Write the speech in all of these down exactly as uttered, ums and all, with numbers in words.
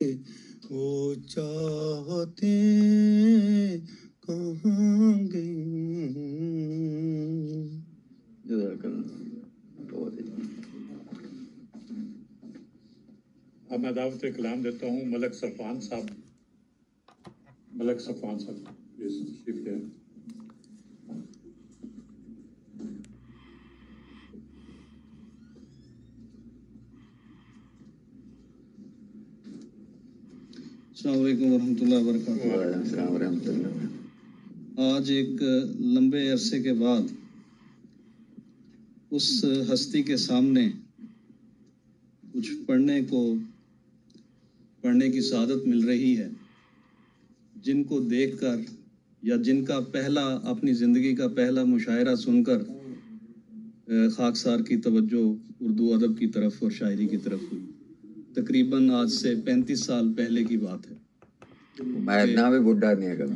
وہ چاہتے کہاں گئی. جزاک اللہ. اب میں دعوت کلام دیتا ہوں ملک صفوان صاحب. ملک صفوان صاحب پلیز تشریف لے آئیں. السلام علیکم ورحمۃ اللہ وبرکاتہ. وعلیکم السلام ورحمۃ اللہ. آج ایک لمبے عرصے کے بعد اس ہستی کے سامنے کچھ پڑھنے کو پڑھنے کی سعادت مل رہی ہے جن کو دیکھ کر یا جن کا پہلا اپنی زندگی کا پہلا مشاعرہ سن کر خاکسار کی توجہ اردو ادب کی طرف اور شاعری کی طرف ہوئی. تقریباً آج سے پینتیس سال پہلے کی بات ہے. میں اتنا بھی بڈھا نہیں ہے کبھی.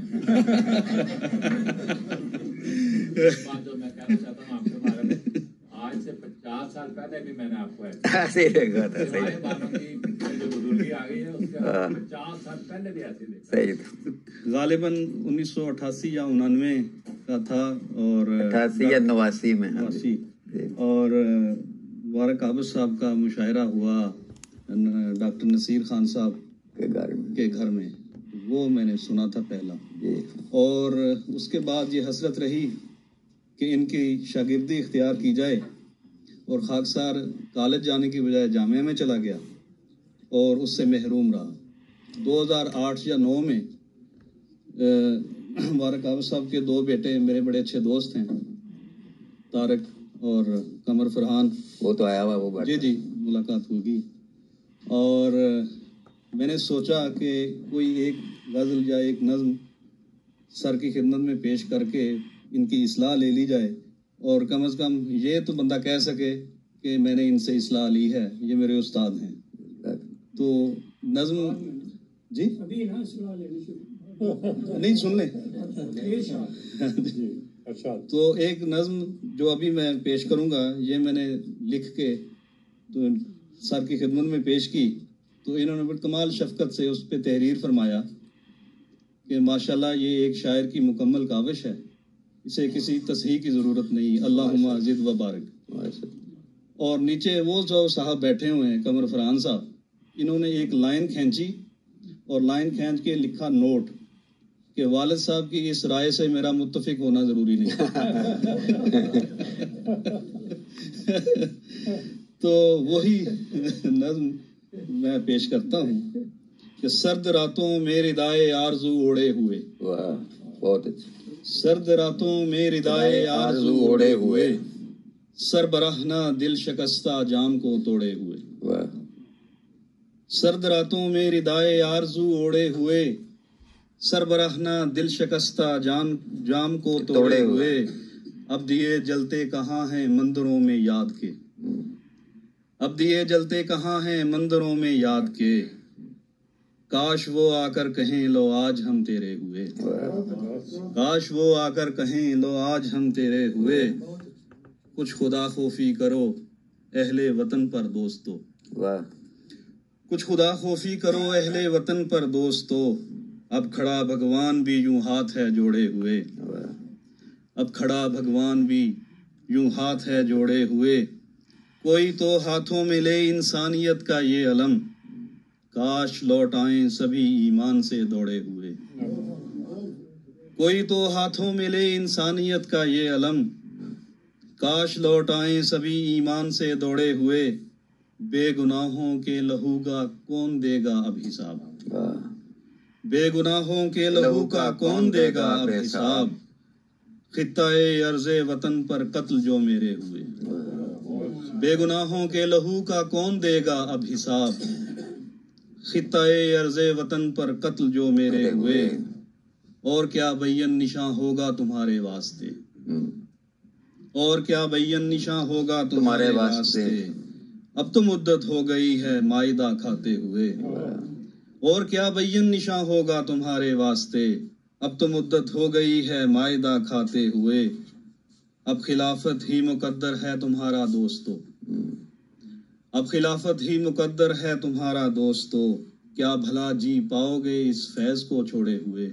آج سے پچاس سال پہلے بھی میں نے آپ کو ایسے دیکھا تھا. صحیح بزرگی آ گئی ہے پچاس سال پہلے بھی ایسے دیکھا. صحیح. غالباً انیس سو اٹھاسی یا انانوے کا تھا اور اٹھاسی یا نواسی میں. نواسی اور مبارک عابد صاحب کا مشاعرہ ہوا ڈاکٹر نصیر خان صاحب کے گھر میں کے گھر میں. وہ میں نے سنا تھا پہلا. اور اس کے بعد یہ حسرت رہی کہ ان کی شاگردی اختیار کی جائے اور خاکسار کالج جانے کی بجائے جامعہ میں چلا گیا اور اس سے محروم رہا. دو ہزار آٹھ یا نو میں مبارک عابد صاحب کے دو بیٹے میرے بڑے اچھے دوست ہیں طارق اور قمر فرحان. وہ تو آیا ہوا وہ جی جی ملاقات ہوگی. اور میں نے سوچا کہ کوئی ایک غزل یا ایک نظم سر کی خدمت میں پیش کر کے ان کی اصلاح لے لی جائے اور کم از کم یہ تو بندہ کہہ سکے کہ میں نے ان سے اصلاح لی ہے, یہ میرے استاد ہیں. تو نظم جی نہیں سن لیں. اچھا تو ایک نظم جو ابھی میں پیش کروں گا یہ میں نے لکھ کے تو سر کی خدمت میں پیش کی تو انہوں نے بڑی کمال شفقت سے اس پہ تحریر فرمایا کہ ماشاءاللہ یہ ایک شاعر کی مکمل کاوش ہے, اسے کسی تصحیح کی ضرورت نہیں. اللہم زد و بارک. اور نیچے وہ جو صاحب بیٹھے ہوئے ہیں قمر فرحان صاحب, انہوں نے ایک لائن کھینچی اور لائن کھینچ کے لکھا نوٹ کہ والد صاحب کی اس رائے سے میرا متفق ہونا ضروری نہیں. تو وہی نظم میں پیش کرتا ہوں کہ سرد راتوں میں ردائے آرزو اوڑے ہوئے. بہت اچھا. سرد راتوں میں ردائے آرزو اوڑے ہوئے, سر برہنہ دل شکستہ جام کو توڑے ہوئے. سرد راتوں میں ردائے آرزو اوڑے ہوئے, سر برہنہ دل شکستہ جام جام کو توڑے ہوئے. اب دیے جلتے کہاں ہیں مندروں میں یاد کے, اب دیے جلتے کہاں ہیں مندروں میں یاد کے, کاش وہ آ کر کہیں لو آج ہم تیرے ہوئے. کاش وہ آ کر کہیں لو آج ہم تیرے ہوئے. کچھ خدا خوفی کرو اہل وطن پر دوستو, کچھ خدا خوفی کرو اہل وطن پر دوستو. اب کھڑا بھگوان بھی یوں ہاتھ ہے جوڑے ہوئے, اب کھڑا بھگوان بھی یوں ہاتھ ہے جوڑے ہوئے. کوئی تو ہاتھوں میں لے انسانیت کا یہ علم, کاش لوٹ آئیں سبھی ایمان سے دوڑے ہوئے. کوئی تو ہاتھوں میں لے انسانیت کا یہ علم, کاش لوٹ آئیں سبھی ایمان سے دوڑے ہوئے. بے گناہوں کے لہو کا کون دے گا اب حساب, بے گناہوں کے لہو کا کون دے گا اب حساب. خطہ عرض وطن پر قتل جو میرے ہوئے, بے گناہوں کے لہو کا کون دے گا اب حساب. خطہ عرض وطن پر قتل جو میرے ہوئے, اور کیا بین نشاں ہوگا تمہارے واسطے, اور کیا بین نشاں ہوگا تمہارے واسطے. اب تو مدت ہو گئی ہے مائدہ کھاتے ہوئے, اور کیا بین نشاں ہوگا تمہارے واسطے. اب تو مدت ہو گئی ہے مائدہ کھاتے ہوئے. اب خلافت ہی مقدر ہے تمہارا دوستو, اب خلافت ہی مقدر ہے تمہارا دوستو. کیا بھلا جی پاؤ گے اس فیض کو چھوڑے ہوئے.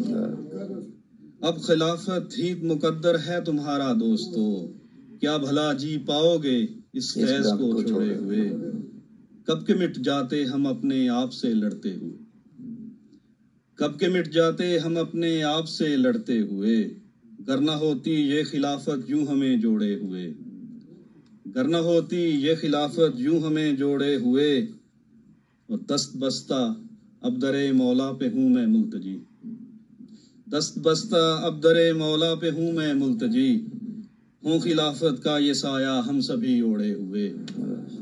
اب خلافت ہی مقدر ہے تمہارا دوستو، کیا بھلا جی پاؤ گے اس فیض کو چھوڑے ہوئے. کب کے مٹ جاتے ہم اپنے آپ سے لڑتے ہوئے، کب کے مٹ جاتے ہم اپنے آپ سے لڑتے ہوئے. گر نہ ہوتی یہ خلافت یوں ہمیں جوڑے ہوئے، گر نہ ہوتی یہ خلافت یوں ہمیں جوڑے ہوئے. اور دست بستہ اب در مولا پہ ہوں میں ملتجی، دست بستہ اب در مولا پہ ہوں میں ملتجی. ہوں خلافت کا یہ سایہ ہم سبھی اوڑے ہوئے.